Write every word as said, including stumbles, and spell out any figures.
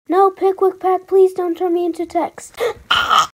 No, Pickwick Pack, please don't turn me into text.